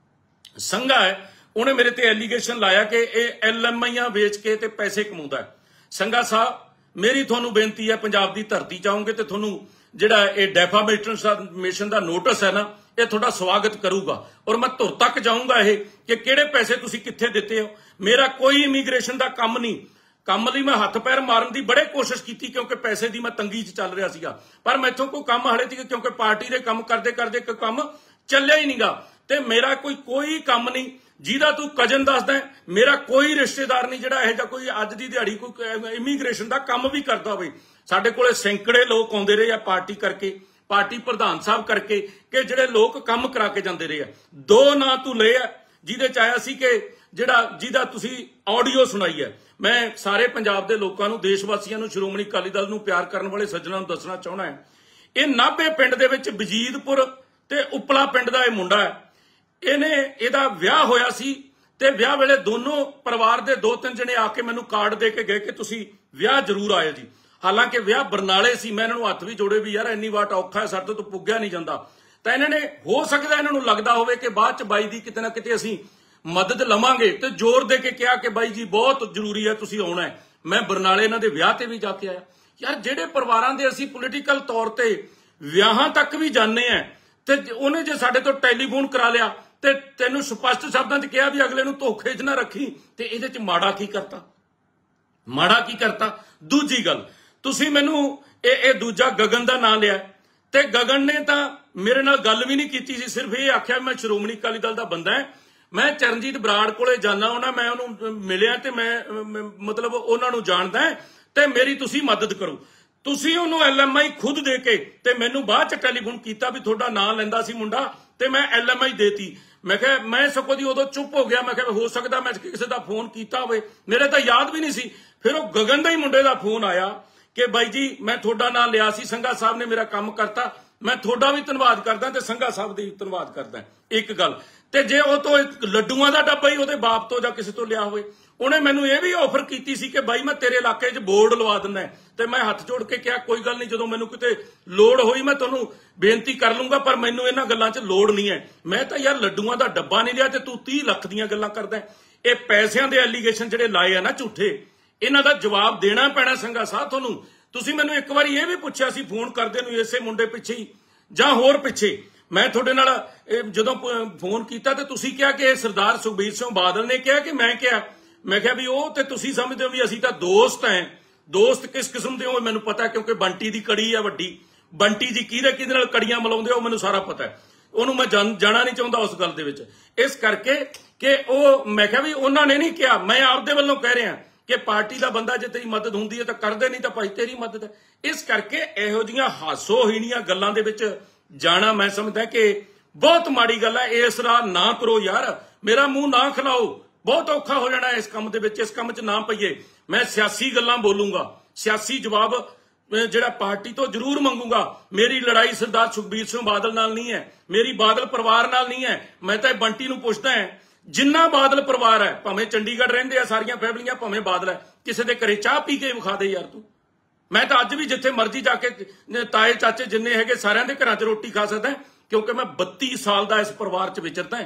ਸੰਘਾ ਹੈ, ਉਹਨੇ ਮੇਰੇ ਤੇ ਐਲੀਗੇਸ਼ਨ ਲਾਇਆ ਕਿ ਇਹ ਐਲਐਮਆਈਆਂ ਵੇਚ ਕੇ ਤੇ ਪੈਸੇ ਕਮਾਉਂਦਾ ਹੈ। ਸੰਘਾ ਸਾਹਿਬ, ਮੇਰੀ ਤੁਹਾਨੂੰ ਬੇਨਤੀ ਹੈ, ਪੰਜਾਬ ਦੀ ਧਰਤੀ ਚਾਹੋਗੇ ਤੇ ਤੁਹਾਨੂੰ ਜਿਹੜਾ ਇਹ ਡੈਫਾਮੇਸ਼ਨ ਦਾ ਨੋਟਿਸ ਹੈ ਨਾ, ਇਹ ਤੁਹਾਡਾ ਸਵਾਗਤ ਕਰੂਗਾ ਔਰ ਮੈਂ ਧੁਰ ਤੱਕ ਜਾਊਂਗਾ ਇਹ ਕਿ ਕਿਹੜੇ ਪੈਸੇ ਤੁਸੀਂ ਕਿੱਥੇ ਦਿੱਤੇ ਹੋ। ਮੇਰਾ ਕੋਈ ਇਮੀਗ੍ਰੇਸ਼ਨ ਦਾ ਕੰਮ ਨਹੀਂ। ਕੰਮ ਲਈ ਮੈਂ ਹੱਥ ਪੈਰ ਮਾਰਨ ਦੀ ਬੜੇ ਕੋਸ਼ਿਸ਼ ਕੀਤੀ ਕਿਉਂਕਿ ਪੈਸੇ ਦੀ ਮੈਂ ਤੰਗੀ 'ਚ ਚੱਲ ਰਿਹਾ ਸੀਗਾ, ਪਰ ਮੈਥੋਂ ਕੋਈ ਕੰਮ ਹਲੇ ਤੱਕ ਕਿਉਂਕਿ ਪਾਰਟੀ ਦੇ ਕੰਮ ਕਰਦੇ ਕਰਦੇ ਇੱਕ ਕੰਮ ਚੱਲਿਆ ਹੀ ਨਹੀਂਗਾ। ਤੇ ਮੇਰਾ ਕੋਈ ਕੋਈ ਕੰਮ ਨਹੀਂ ਜਿਹਦਾ ਤੂੰ ਕਜਨ ਦੱਸਦਾ। ਮੇਰਾ ਕੋਈ ਰਿਸ਼ਤੇਦਾਰ ਨਹੀਂ ਜਿਹੜਾ ਇਹੋ ਜਿਹਾ ਕੋਈ ਅੱਜ ਦੀ ਦਿਹਾੜੀ ਕੋਈ ਇਮੀਗ੍ਰੇਸ਼ਨ ਦਾ ਕੰਮ ਵੀ ਕਰਦਾ ਹੋਵੇ। ਸਾਡੇ ਕੋਲੇ ਸੈਂਕੜੇ ਲੋਕ ਆਉਂਦੇ ਰਹੇ ਆ ਪਾਰਟੀ ਕਰਕੇ, ਪਾਰਟੀ ਪ੍ਰਧਾਨ ਸਾਹਿਬ ਕਰਕੇ, ਕਿ ਜਿਹੜੇ ਲੋਕ ਕੰਮ ਕਰਾ ਕੇ ਜਾਂਦੇ ਰਹੇ ਆ। ਦੋ ਨਾਂ ਤੂੰ ਲਏ ਆ ਜਿਹਦੇ 'ਚ ਆਇਆ ਸੀ ਕਿ ਜਿਹੜਾ ਜਿਹਦਾ ਤੁਸੀਂ ਆਡੀਓ ਸੁਣਾਈ ਹੈ। ਮੈਂ ਸਾਰੇ ਪੰਜਾਬ ਦੇ ਲੋਕਾਂ ਨੂੰ, ਦੇਸ਼ ਵਾਸੀਆਂ ਨੂੰ, ਸ਼੍ਰੋਮਣੀ ਅਕਾਲੀ ਦਲ ਨੂੰ ਪਿਆਰ ਕਰਨ ਵਾਲੇ ਸੱਜਣਾਂ ਨੂੰ ਦੱਸਣਾ ਚਾਹੁੰਦਾ ਹੈ, ਇਹ ਨਾਭੇ ਪਿੰਡ ਦੇ ਵਿੱਚ ਬਜੀਦਪੁਰ ਤੇ ਉਪਲਾ ਪਿੰਡ ਦਾ ਇਹ ਮੁੰਡਾ ਹੈ। ਇਹਨੇ ਇਹਦਾ ਵਿਆਹ ਹੋਇਆ ਸੀ ਤੇ ਵਿਆਹ ਵੇਲੇ ਦੋਨੋਂ ਪਰਿਵਾਰ ਦੇ ਦੋ ਤਿੰਨ ਜਣੇ ਆ ਕੇ ਮੈਨੂੰ ਕਾਰਡ ਦੇ ਕੇ ਗਏ ਕਿ ਤੁਸੀਂ ਵਿਆਹ ਜ਼ਰੂਰ ਆਇਓ ਜੀ। ਹਾਲਾਂਕਿ ਵਿਆਹ ਬਰਨਾਲੇ ਸੀ। ਮੈਂ ਇਹਨਾਂ ਨੂੰ ਹੱਥ ਵੀ ਜੋੜੇ ਵੀ ਯਾਰ ਇੰਨੀ ਵਾਟ ਔਖਾ ਹੈ, ਸਾਡੇ ਤੋਂ ਪੁੱਗਿਆ ਨਹੀਂ ਜਾਂਦਾ। ਤਾਂ ਇਹਨਾਂ ਨੇ ਹੋ ਸਕਦਾ ਇਹਨਾਂ ਨੂੰ ਲੱਗਦਾ ਹੋਵੇ ਕਿ ਬਾਅਦ ਚ ਬਾਈ ਦੀ ਕਿਤੇ ਨਾ ਕਿਤੇ ਅਸੀਂ ਮਦਦ ਲਵਾਂਗੇ, ਤੇ ਜ਼ੋਰ ਦੇ ਕੇ ਕਿਹਾ ਕਿ ਬਾਈ ਜੀ ਬਹੁਤ ਜ਼ਰੂਰੀ ਹੈ, ਤੁਸੀਂ ਆਉਣਾ ਹੈ। ਮੈਂ ਬਰਨਾਲੇ ਇਹਨਾਂ ਦੇ ਵਿਆਹ ਤੇ ਵੀ ਜਾ ਕੇ ਆਇਆ। ਯਾਰ ਜਿਹੜੇ ਪਰਿਵਾਰਾਂ ਦੇ ਅਸੀਂ ਪੋਲੀਟੀਕਲ ਤੌਰ ਤੇ ਵਿਆਹਾਂ ਤੱਕ ਵੀ ਜਾਂਦੇ ਆ, ਤੇ ਉਹਨੇ ਜੇ ਸਾਡੇ ਤੋਂ ਟੈਲੀਫੋਨ ਕਰਾ ਲਿਆ ਤੇ ਤੈਨੂੰ ਸਪਸ਼ਟ ਸ਼ਬਦਾਂ 'ਚ ਕਿਹਾ ਵੀ ਅਗਲੇ ਨੂੰ ਧੋਖੇ 'ਚ ਨਾ ਰੱਖੀ, ਤੇ ਇਹਦੇ 'ਚ ਮਾੜਾ ਕੀ ਕਰਤਾ? ਮਾੜਾ ਕੀ ਕਰਤਾ? ਦੂਜੀ ਗੱਲ, ਤੁਸੀਂ ਮੈਨੂੰ ਇਹ ਇਹ ਦੂਜਾ ਗਗਨ ਦਾ ਨਾਂ ਲਿਆ, ਤੇ ਗਗਨ ਨੇ ਤਾਂ ਮੇਰੇ ਨਾਲ ਗੱਲ ਵੀ ਨਹੀਂ ਕੀਤੀ ਸੀ, ਸਿਰਫ ਇਹ ਆਖਿਆ ਮੈਂ ਸ਼੍ਰੋਮਣੀ ਅਕਾਲੀ ਦਲ ਦਾ ਬੰਦਾ ਹਾਂ। ਮੈਂ ਚਰਨਜੀਤ ਬਰਾੜ ਕੋਲੇ ਜਾਣਾ ਹੁੰਦਾ, ਮੈਂ ਉਹਨੂੰ ਮਿਲਿਆ ਤੇ ਮੈਂ ਮਤਲਬ ਉਹਨਾਂ ਨੂੰ ਜਾਣਦਾ, ਤੇ ਮੇਰੀ ਤੁਸੀਂ ਮਦਦ ਕਰੋ। ਤੁਸੀਂ ਉਹਨੂੰ ਐਲ ਐਮ ਆਈ ਖੁਦ ਦੇ ਕੇ ਤੇ ਮੈਨੂੰ ਬਾਅਦ ਚ ਟੈਲੀਫੋਨ ਕੀਤਾ ਵੀ ਤੁਹਾਡਾ ਨਾਂ ਲੈਂਦਾ ਸੀ ਮੁੰਡਾ, ਤੇ ਮੈਂ ਐਲ ਐਮ ਆਈ ਦੇਤੀ। ਮੈਂ ਕਿਹਾ ਮੈਂ ਸਗੋਂ ਦੀ ਉਦੋਂ ਚੁੱਪ ਹੋ ਗਿਆ। ਮੈਂ ਕਿਹਾ ਹੋ ਸਕਦਾ ਮੈਂ ਕਿਸੇ ਦਾ ਫੋਨ ਕੀਤਾ ਹੋਵੇ, ਮੇਰੇ ਤਾਂ ਯਾਦ ਵੀ ਨਹੀਂ ਸੀ। ਫਿਰ ਉਹ ਗਗਨ ਦਾ ਹੀ ਮੁੰਡੇ ਦਾ ਫੋਨ ਆਇਆ ਕਿ ਬਾਈ ਜੀ ਮੈਂ ਤੁਹਾਡਾ ਨਾਂ ਲਿਆ ਸੀ, ਸੰਘਾ ਸਾਹਿਬ ਨੇ ਮੇਰਾ ਕੰਮ ਕਰਤਾ, ਮੈਂ ਤੁਹਾਡਾ ਵੀ ਧੰਨਵਾਦ ਕਰਦਾ ਤੇ ਸੰਘਾ ਸਾਹਿਬ ਦਾ ਵੀ ਧੰਨਵਾਦ ਕਰਦਾ। ਇੱਕ ਗੱਲ, ਤੇ ਜੇ ਉਹ ਤੋਂ ਲੱਡੂਆਂ ਦਾ ਡੱਬਾ ਹੀ ਉਹਦੇ ਬਾਪ ਤੋਂ ਜਾਂ ਕਿਸੇ ਤੋਂ ਲਿਆ ਹੋਵੇ, ਉਹਨੇ ਮੈਨੂੰ ਇਹ ਵੀ ਆਫਰ ਕੀਤੀ ਸੀ ਕਿ ਬਾਈ ਮੈਂ ਤੇਰੇ ਇਲਾਕੇ 'ਚ ਬੋਰਡ ਲਵਾ ਦਿੰਦਾ, ਤੇ ਮੈਂ ਹੱਥ ਜੋੜ ਕੇ ਕਿਹਾ ਕੋਈ ਗੱਲ ਨਹੀਂ, ਜਦੋਂ ਮੈਨੂੰ ਕਿਤੇ ਲੋੜ ਹੋਈ ਮੈਂ ਤੁਹਾਨੂੰ ਬੇਨਤੀ ਕਰ ਲੂੰਗਾ, ਪਰ ਮੈਨੂੰ ਇਹਨਾਂ ਗੱਲਾਂ 'ਚ ਲੋੜ ਨਹੀਂ ਹੈ। ਮੈਂ ਤਾਂ ਯਾਰ ਲੱਡੂਆਂ ਦਾ ਡੱਬਾ ਨਹੀਂ ਲਿਆ ਤੇ ਤੂੰ ਤੀਹ ਲੱਖ ਦੀਆਂ ਗੱਲਾਂ ਕਰਦਾ। ਇਹ ਪੈਸਿਆਂ ਦੇ ਐਲੀਗੇਸ਼ਨ ਜਿਹੜੇ ਲਾਏ ਆ ਨਾ ਝੂਠੇ, ਇਹਨਾਂ ਦਾ ਜਵਾਬ ਦੇਣਾ ਪੈਣਾ ਸੰਘਾ ਸਾਹਿਬ ਤੁਹਾਨੂੰ। ਤੁਸੀਂ ਮੈਨੂੰ ਇੱਕ ਵਾਰੀ ਇਹ ਵੀ ਪੁੱਛਿਆ ਸੀ ਫੋਨ ਕਰਦੇ ਨੂੰ ਇਸੇ ਮੁੰਡੇ ਪਿੱਛੇ ਹੀ ਜਾਂ ਹੋਰ ਪਿੱਛੇ, ਮੈਂ ਤੁਹਾਡੇ ਨਾਲ ਜਦੋਂ ਫੋਨ ਕੀਤਾ ਤੇ ਤੁਸੀਂ ਕਿਹਾ ਕਿ ਇਹ ਸਰਦਾਰ ਸੁਖਬੀਰ ਸਿੰਘ ਬਾਦਲ ਨੇ ਕਿਹਾ ਕਿ ਮੈਂ ਕਿਹਾ। ਮੈਂ ਕਿਹਾ ਵੀ ਉਹ ਤੇ ਤੁਸੀਂ ਸਮਝਦੇ ਹੋ ਵੀ ਅਸੀਂ ਤਾਂ ਦੋਸਤ ਹੈ। ਦੋਸਤ ਕਿਸ ਕਿਸਮ ਦੇ ਹੋ ਮੈਨੂੰ ਪਤਾ, ਕਿਉਂਕਿ ਬੰਟੀ ਦੀ ਕੜੀ ਆ ਵੱਡੀ। ਬੰਟੀ ਜੀ ਕਿਹਦੇ ਕਿਹਦੇ ਨਾਲ ਕੜੀਆਂ ਮਲਾਉਂਦੇ ਉਹ ਮੈਨੂੰ ਸਾਰਾ ਪਤਾ ਹੈ, ਉਹਨੂੰ ਮੈਂ ਜਾਣਾ ਨਹੀਂ ਚਾਹੁੰਦਾ ਉਸ ਗੱਲ ਦੇ ਵਿੱਚ। ਇਸ ਕਰਕੇ ਕਿ ਉਹ ਮੈਂ ਕਿਹਾ ਵੀ ਉਹਨਾਂ ਨੇ ਨਹੀਂ ਕਿਹਾ, ਮੈਂ ਆਪਦੇ ਵੱਲੋਂ ਕਹਿ ਰਿਹਾ ਕਿ ਪਾਰਟੀ ਦਾ ਬੰਦਾ ਜੇ ਤੇਰੀ ਮਦਦ ਹੁੰਦੀ ਹੈ ਤਾਂ ਕਰਦੇ, ਨਹੀਂ ਤਾਂ ਭਾਈ ਤੇਰੀ ਮਦਦ ਹੈ। ਇਸ ਕਰਕੇ ਇਹੋ ਜਿਹੀਆਂ ਹਾਸੋਹੀਣੀਆਂ ਗੱਲਾਂ ਦੇ ਵਿੱਚ ਜਾਣਾ ਮੈਂ ਸਮਝਦਾ ਕਿ ਬਹੁਤ ਮਾੜੀ ਗੱਲ ਹੈ। ਇਸ ਰਾਹ ਨਾ ਕਰੋ ਯਾਰ, ਮੇਰਾ ਮੂੰਹ ਨਾ ਖਿਲਾਓ, ਬਹੁਤ ਔਖਾ ਹੋ ਜਾਣਾ ਇਸ ਕੰਮ ਦੇ ਵਿੱਚ। ਇਸ ਕੰਮ 'ਚ ਨਾ ਪਈਏ। ਮੈਂ ਸਿਆਸੀ ਗੱਲਾਂ ਬੋਲੂੰਗਾ, ਸਿਆਸੀ ਜਵਾਬ ਜਿਹੜਾ ਪਾਰਟੀ ਤੋਂ ਜ਼ਰੂਰ ਮੰਗੂੰਗਾ। ਮੇਰੀ ਲੜਾਈ ਸਰਦਾਰ ਸੁਖਬੀਰ ਸਿੰਘ ਬਾਦਲ ਨਾਲ ਨਹੀਂ ਹੈ, ਮੇਰੀ ਬਾਦਲ ਪਰਿਵਾਰ ਨਾਲ ਨਹੀਂ ਹੈ। ਮੈਂ ਤਾਂ ਬੰਟੀ ਨੂੰ ਪੁੱਛਦਾ ਹਾਂ, ਜਿੰਨਾ ਬਾਦਲ ਪਰਿਵਾਰ ਹੈ, ਭਾਵੇਂ ਚੰਡੀਗੜ੍ਹ ਰਹਿੰਦੇ ਆ ਸਾਰੀਆਂ ਫੈਮਲੀਆਂ, ਭਾਵੇਂ ਬਾਦਲ ਹੈ, ਕਿਸੇ ਦੇ ਘਰੇ ਚਾਹ ਪੀ ਕੇ ਵਿਖਾ ਦੇ ਯਾਰ ਤੂੰ। ਮੈਂ ਤਾਂ ਅੱਜ ਵੀ ਜਿੱਥੇ ਮਰਜ਼ੀ ਜਾ ਕੇ ਤਾਏ ਚਾਚੇ ਜਿੰਨੇ ਹੈਗੇ ਸਾਰਿਆਂ ਦੇ ਘਰਾਂ 'ਚ ਰੋਟੀ ਖਾ ਸਕਦਾ, ਕਿਉਂਕਿ ਮੈਂ ਬੱਤੀ ਸਾਲ ਦਾ ਇਸ ਪਰਿਵਾਰ 'ਚ ਵਿਚਰਦਾ।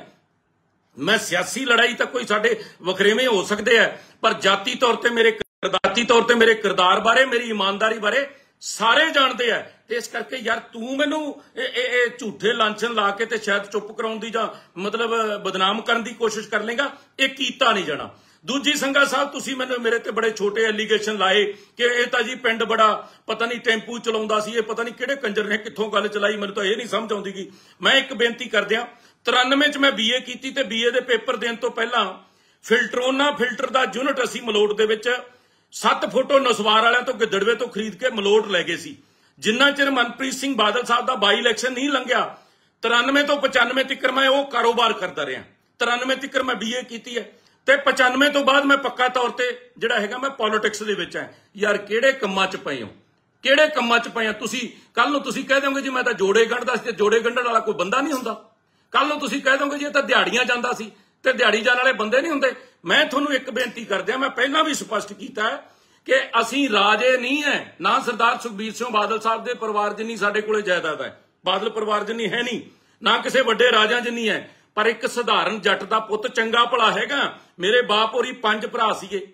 ਮੈਂ ਸਿਆਸੀ ਲੜਾਈ ਤਾਂ ਕੋਈ ਸਾਡੇ ਵਖਰੇਵੇਂ ਹੋ ਸਕਦੇ ਆ, ਪਰ ਜਾਤੀ ਤੌਰ ਤੇ ਮੇਰੇ ਜਾਤੀ ਤੌਰ ਤੇ ਮੇਰੇ ਕਿਰਦਾਰ ਬਾਰੇ, ਮੇਰੀ ਇਮਾਨਦਾਰੀ ਬਾਰੇ ਸਾਰੇ ਜਾਣਦੇ ਆ। ਤੇ ਇਸ ਕਰਕੇ ਯਾਰ ਤੂੰ ਮੈਨੂੰ ਇਹ ਇਹ ਝੂਠੇ ਲਾਂਛਨ ਲਾ ਕੇ ਤੇ ਸ਼ਾਇਦ ਚੁੱਪ ਕਰਾਉਣ ਦੀ ਜਾਂ ਮਤਲਬ ਬਦਨਾਮ ਕਰਨ ਦੀ ਕੋਸ਼ਿਸ਼ ਕਰ ਲੇਗਾ, ਇਹ ਕੀਤਾ ਨਹੀਂ ਜਾਣਾ। ਦੂਜੀ ਸੰਘਾ ਸਾਹਿਬ, ਤੁਸੀਂ ਮੈਨੂੰ ਮੇਰੇ ਤੇ ਬੜੇ ਛੋਟੇ ਐਲੀਗੇਸ਼ਨ ਲਾਏ ਕਿ ਇਹ ਤਾਂ ਜੀ ਪਿੰਡ ਬੜਾ ਪਤਾ ਨਹੀਂ ਟੈਂਪੂ ਚਲਾਉਂਦਾ ਸੀ, ਇਹ ਪਤਾ ਨਹੀਂ ਕਿਹੜੇ ਕੰਜਰ ਨੇ ਕਿੱਥੋਂ ਗੱਲ ਚਲਾਈ, ਮੈਨੂੰ ਤਾਂ ਇਹ ਨਹੀਂ ਸਮਝ ਆਉਂਦੀ ਗਈ। ਮੈਂ ਇੱਕ ਬੇਨਤੀ ਕਰਦਿਆਂ, ਤਰਾਨਵੇਂ 'ਚ ਮੈਂ ਬੀਏ ਕੀਤੀ ਤੇ ਬੀਏ ਦੇ ਪੇਪਰ ਦੇਣ ਤੋਂ ਪਹਿਲਾਂ ਫਿਲਟਰੋਨਾ ਫਿਲਟਰ ਦਾ ਯੂਨਿਟ ਅਸੀਂ ਮਲੋਟ ਦੇ ਵਿੱਚ ਸੱਤ ਫੋਟੋ ਨਸਵਾਰ ਵਾਲਿਆਂ ਤੋਂ ਗਿੱਦੜਵੇ ਤੋਂ ਖਰੀਦ ਕੇ ਮਲੋਟ ਲੈ ਗਏ ਸੀ। ਜਿੰਨਾ ਚਿਰ ਮਨਪ੍ਰੀਤ ਸਿੰਘ ਬਾਦਲ ਸਾਹਿਬ ਦਾ ਬਾਈ ਇਲੈਕਸ਼ਨ ਨਹੀਂ ਲੰਘਿਆ, ਤਰਾਨਵੇਂ ਤੋਂ ਪਚਾਨਵੇਂ ਤੱਕ ਮੈਂ ਉਹ ਕਾਰੋਬਾਰ ਕਰਦਾ ਰਿਹਾ। ਤਰਾਨਵੇਂ ਤੱਕ ਮੈਂ ਬੀਏ ਕੀਤੀ ਹੈ ਤੇ ਪਚਾਨਵੇਂ ਤੋਂ ਬਾਅਦ ਮੈਂ ਪੱਕਾ ਤੌਰ ਤੇ ਜਿਹੜਾ ਹੈਗਾ ਮੈਂ ਪੋਲਿਟਿਕਸ ਦੇ ਵਿੱਚ ਹੈ। ਯਾਰ ਕਿਹੜੇ ਕੰਮਾਂ 'ਚ ਪਏ ਹੋ, ਕਿਹੜੇ ਕੰਮਾਂ 'ਚ ਪਏ ਆ ਤੁਸੀਂ? ਕੱਲ ਨੂੰ ਤੁਸੀਂ ਕਹਿ ਦਿਓਗੇ ਜੀ ਮੈਂ ਤਾਂ ਜੋੜੇ ਗੰਢਦਾ ਸੀ, ਤੇ ਜੋੜੇ ਗੰਢਣ ਵਾਲਾ ਕੋਈ ਬੰਦਾ ਨਹੀਂ ਹੁੰਦਾ। ਕੱਲ ਨੂੰ ਤੁਸੀਂ ਕਹਿ ਦੋਗੇ ਜੀ ਇਹ ਤਾਂ ਦਿਹਾੜੀਆਂ ਜਾਂਦਾ ਸੀ, ਤੇ ਦਿਹਾੜੀ ਜਾਣ ਵਾਲੇ ਬੰਦੇ ਨਹੀਂ ਹੁੰਦੇ। ਮੈਂ ਤੁਹਾਨੂੰ ਇੱਕ ਬੇਨਤੀ ਕਰਦਿਆਂ, ਮੈਂ ਪਹਿਲਾਂ ਵੀ ਸਪਸ਼ਟ ਕੀਤਾ ਹੈ ਕਿ ਅਸੀਂ ਰਾਜੇ ਨਹੀਂ ਹੈ, ਨਾ ਸਰਦਾਰ ਸੁਖਬੀਰ ਸਿੰਘ ਬਾਦਲ ਸਾਹਿਬ ਦੇ ਪਰਿਵਾਰ ਜਿੰਨੀ ਸਾਡੇ ਕੋਲੇ ਜਾਇਦਾਦ ਹੈ, ਬਾਦਲ ਪਰਿਵਾਰ ਜਿੰਨੀ ਹੈ ਨਹੀਂ, ਨਾ ਕਿਸੇ ਵੱਡੇ ਰਾਜਾਂ ਜਿੰਨੀ ਹੈ, ਪਰ ਇੱਕ ਸਧਾਰਨ ਜੱਟ ਦਾ ਪੁੱਤ ਚੰਗਾ ਭਲਾ ਹੈਗਾ। ਮੇਰੇ ਬਾਪ ਹੋਰੀ ਪੰਜ ਭਰਾ ਸੀਗੇ,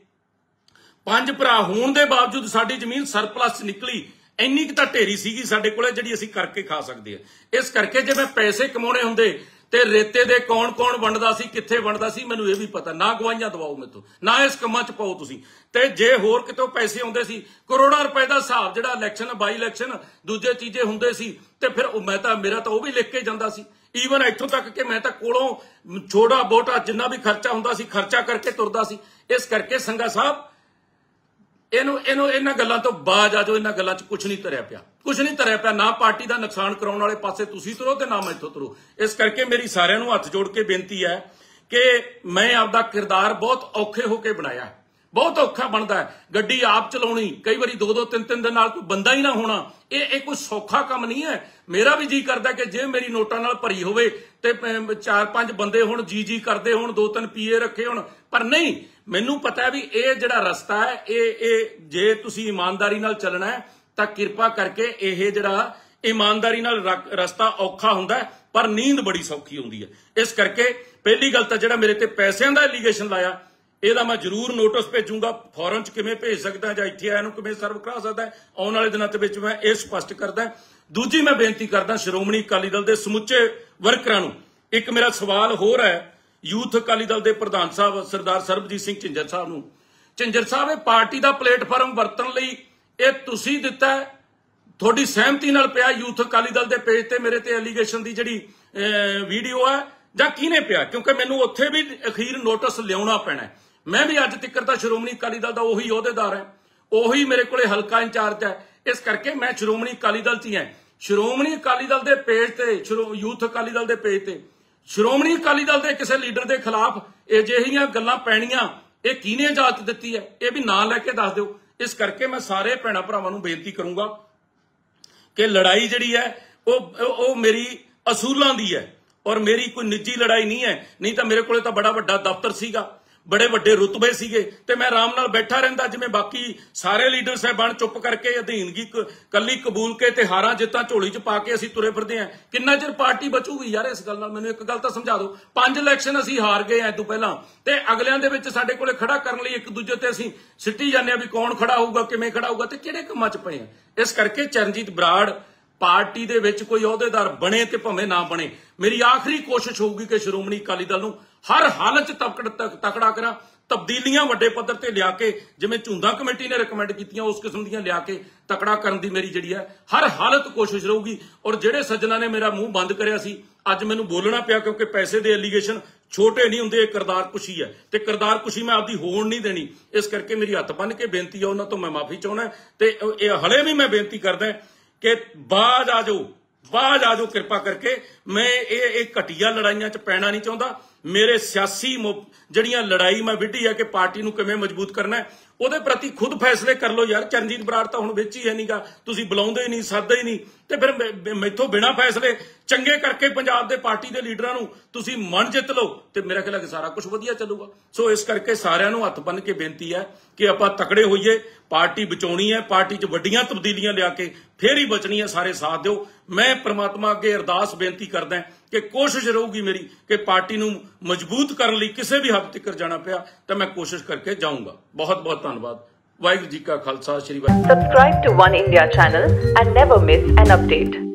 ਪੰਜ ਭਰਾ ਹੋਣ ਦੇ ਬਾਵਜੂਦ ਸਾਡੀ ਜ਼ਮੀਨ ਸਰਪਲਸ ਨਿਕਲੀ। ਇੰਨੀ ਕੁ ਤਾਂ ਢੇਰੀ ਸੀਗੀ ਸਾਡੇ ਕੋਲੇ ਜਿਹੜੀ ਅਸੀਂ ਕਰਕੇ ਖਾ ਸਕਦੇ ਆ। ਇਸ ਕਰਕੇ ਜੇ ਮੈਂ ਪੈਸੇ ਕਮਾਉਣੇ ਹੁੰਦੇ ਤੇ ਰੇਤੇ ਦੇ ਕੌਣ ਕੌਣ ਵੰਡਦਾ ਸੀ, ਕਿੱਥੇ ਵੰਡਦਾ ਸੀ, ਮੈਨੂੰ ਇਹ ਵੀ ਪਤਾ। ਨਾ ਗਵਾਈਆਂ ਦਵਾਓ ਮੈਥੋਂ, ਨਾ ਇਸ ਕੰਮਾਂ 'ਚ ਪਾਓ ਤੁਸੀਂ। ਤੇ ਜੇ ਹੋਰ ਕਿਤੋਂ ਪੈਸੇ ਆਉਂਦੇ ਸੀ, ਕਰੋੜਾਂ ਰੁਪਏ ਦਾ ਹਿਸਾਬ ਜਿਹੜਾ ਇਲੈਕਸ਼ਨ ਬਾਈ ਇਲੈਕਸ਼ਨ ਦੂਜੇ ਚੀਜ਼ੇ ਹੁੰਦੇ ਸੀ, ਤੇ ਫਿਰ ਮੈਂ ਤਾਂ ਮੇਰਾ ਤਾਂ ਉਹ ਵੀ ਲਿਖ ਕੇ ਜਾਂਦਾ ਸੀ। ਈਵਨ ਇੱਥੋਂ ਤੱਕ ਕਿ ਮੈਂ ਤਾਂ ਕੋਲੋਂ ਛੋਟਾ ਬੋਟਾ ਜਿੰਨਾ ਵੀ ਖਰਚਾ ਹੁੰਦਾ ਸੀ ਖਰਚਾ ਕਰਕੇ ਤੁਰਦਾ ਸੀ। ਇਸ ਕਰਕੇ ਸੰਘਾ ਸਾਹਿਬ ਇਹਨੂੰ ਇਹਨੂੰ ਇਹਨਾਂ ਗੱਲਾਂ ਤੋਂ ਬਾਜ ਆ ਜਾਓ। ਇਹਨਾਂ ਗੱਲਾਂ 'ਚ ਕੁਝ ਨਹੀਂ ਧਰਿਆ ਪਿਆ, ਕੁਝ ਨਹੀਂ ਧਰਿਆ ਪਿਆ। ਨਾ ਪਾਰਟੀ ਦਾ ਨੁਕਸਾਨ ਕਰਾਉਣ ਵਾਲੇ ਪਾਸੇ ਤੁਸੀਂ ਤੁਰੋ ਤੇ ਨਾ ਮੈਂ ਇੱਥੋਂ ਤੁਰੋ। ਇਸ ਕਰਕੇ ਮੇਰੀ ਸਾਰਿਆਂ ਨੂੰ ਹੱਥ ਜੋੜ ਕੇ ਬੇਨਤੀ ਹੈ ਕਿ ਮੈਂ ਆਪਦਾ ਕਿਰਦਾਰ ਬਹੁਤ ਔਖੇ ਹੋ ਕੇ ਬਣਾਇਆ। बहुत औखा बनता है। गड्डी आप चलाउणी, कई बारी दो दो तीन तीन दिन नाल कोई बंदा ही ना होना, ये एक कोई सौखा काम नहीं है। मेरा भी जी करता कि जे मेरी नोटां नाल भरी होवे ते चार पांच बंदे होण, जी जी करदे होण, दो तीन पीए रखे होण, पर नहीं, मैनू पता है भी ये जिहड़ा रस्ता है ये ये जे तुसीं ईमानदारी नाल चलना है तां किरपा करके यह जिहड़ा ईमानदारी नाल रस्ता औखा हुंदा है, पर नींद बड़ी सौखी हुंदी है। इस करके पहली गल तां जिहड़ा मेरे ते पैसिਆਂ ਦਾ एलीगेशन लाया, ਇਹਦਾ मैं जरूर नोटिस भेजूंगा, फॉरन च किवें भेज सकदा जां इत्थे आया नूं किवें सर्व करा सकदा, आउण वाले दिनां दे विच मैं ਇਹ स्पष्ट करदा। दूजी मैं बेनती करदा श्रोमणी अकाली दल दे समੁੱਚੇ वर्करां नूं, एक मेरा सवाल होर है यूथ अकाली दल दे प्रधान साहब सरदार सरबजीत सिंह झिंजर साहब नूं। झिंजर साहब, ਇਹ पार्टी ਦਾ ਪਲੇਟਫਾਰਮ ਵਰਤਣ ਲਈ ਇਹ ਤੁਸੀਂ ਦਿੱਤਾ ਹੈ, ਤੁਹਾਡੀ ਸਹਿਮਤੀ ਨਾਲ ਪਿਆ यूथ अकाली दल ਦੇ ਪੇਜ ਤੇ ਮੇਰੇ ਤੇ ਐਲੀਗੇਸ਼ਨ ਦੀ ਜਿਹੜੀ ਵੀਡੀਓ ਹੈ, ਜਾਂ ਕਿਹਨੇ ਪਿਆ? ਕਿਉਂਕਿ ਮੈਨੂੰ ਉੱਥੇ ਵੀ ਅਖੀਰ ਨੋਟਿਸ ਲਿਆਉਣਾ ਪੈਣਾ ਹੈ। मैं भी अज तक तो श्रोमणी अकाली दल का उही अहुदेदार है, उही मेरे को हल्का इंचार्ज है, इस करके मैं श्रोमणी अकाली दल च ही है। श्रोमणी अकाली दल के पेज ते, यूथ अकाली दल के पेज ते श्रोमणी अकाली दल के किसी लीडर के खिलाफ अजिहियां गल्लां पैणियां, ये किहने इजाजत दित्ती है, ये भी नाम लैके दस दिओ। इस करके मैं सारे भैणां भरावां नूं बेनती करूंगा कि लड़ाई जिहड़ी है वो मेरी असूलां दी है और मेरी कोई निजी लड़ाई नहीं है। नहीं तो मेरे को बड़ा वड्डा दफ्तर सीगा, बड़े वड्डे रुतबे सीगे, ते मैं आराम नाल बैठा रहिंदा जिवें बाकी सारे लीडर साहबान चुप करके अधीनगी कल्ली कबूल के ते हारां जित्तां झोली च पा के असीं तुरे फिरदे हैं। किन्ना चिर पार्टी बचूगी यार? इस गल नाल मैनूं एक गल तां समझा दो, पंज इलैक्शन असीं हार गए ऐ तों पहिलां, ते अगलियां दे विच साडे कोले खड़ा करन लई एक दूजे ते असीं सिੱਟੀ ਜਾਂਦੇ आ भी कौन खड़ा होऊगा, किवें खड़ा होऊगा, ते किहड़े कंमां च पए आ। इस करके चरणजीत बराड़ पार्टी दे विच कोई अहुदेदार बने ते भावें ना बने, मेरी आखिरी कोशिश होगी कि श्रोमणी अकाली दल नूं हर हालत तकड़ तकड़ा करा, तब्दीलियां वड्डे पद्धर ते लिया के जिवें झुंदा कमेटी ने रिकमेंड कीतियां उस किस्म दीयां लिया के तकड़ा करन दी मेरी जिहड़ी है हर हालत कोशिश रहूगी। और जिहड़े सज्जना ने मेरा मूँह बंद करिया सी, अज मैनूं बोलना पिया क्योंकि पैसे दे एलीगेशन छोटे नहीं हुंदे, किरदार कुशी है, ते किरदार कुशी मैं आपदी होण नहीं देनी। इस करके मेरी हत्थ बन के बेनती है, उन्हां तों मैं माफी चाहुंदा ते हले भी मैं बेनती करदा कि बाज आ जाओ, बाज आ जाओ किरपा करके। मैं ये घटिया लड़ाइयां च पैना नहीं चाहता। मेरे सियासी जड़ियां लड़ाई मैं विढ़ी है कि पार्टी नूं किवें मजबूत करना है, ਉਹਦੇ प्रति खुद फैसले कर लो यार। चरणजीत बराड़ तो हुण विच ही है नहींगा, तुसीं बुलाउंदे ही नहीं, सददे ही नहीं, ते फिर मैथों बिना फैसले चंगे करके पंजाब दे पार्टी दे लीडरां नूं तुसीं मन जित लो ते मेरा ख्याल है कि सारा कुछ वधिया चलूगा। सो इस करके सारिआं नूं हत्थ बन के बेनती है कि आपां तकड़े होईए, पार्टी बचाउणी है, पार्टी च वड्डियां तब्दीलियां लिया के फिर ही बचनी है, सारे साथ दिओ। मैं परमात्मा अगे अरदास बेनती करदा कि कोशिश रहूगी मेरी कि पार्टी नूं मजबूत करन लई किसी भी हद तक जाना पिया तो मैं कोशिश करके जाऊंगा। बहुत बहुत धन्यवाद। वाहिगुरू जी का Khalsa, Shri Waheguru. Subscribe to One India channel and never miss an update.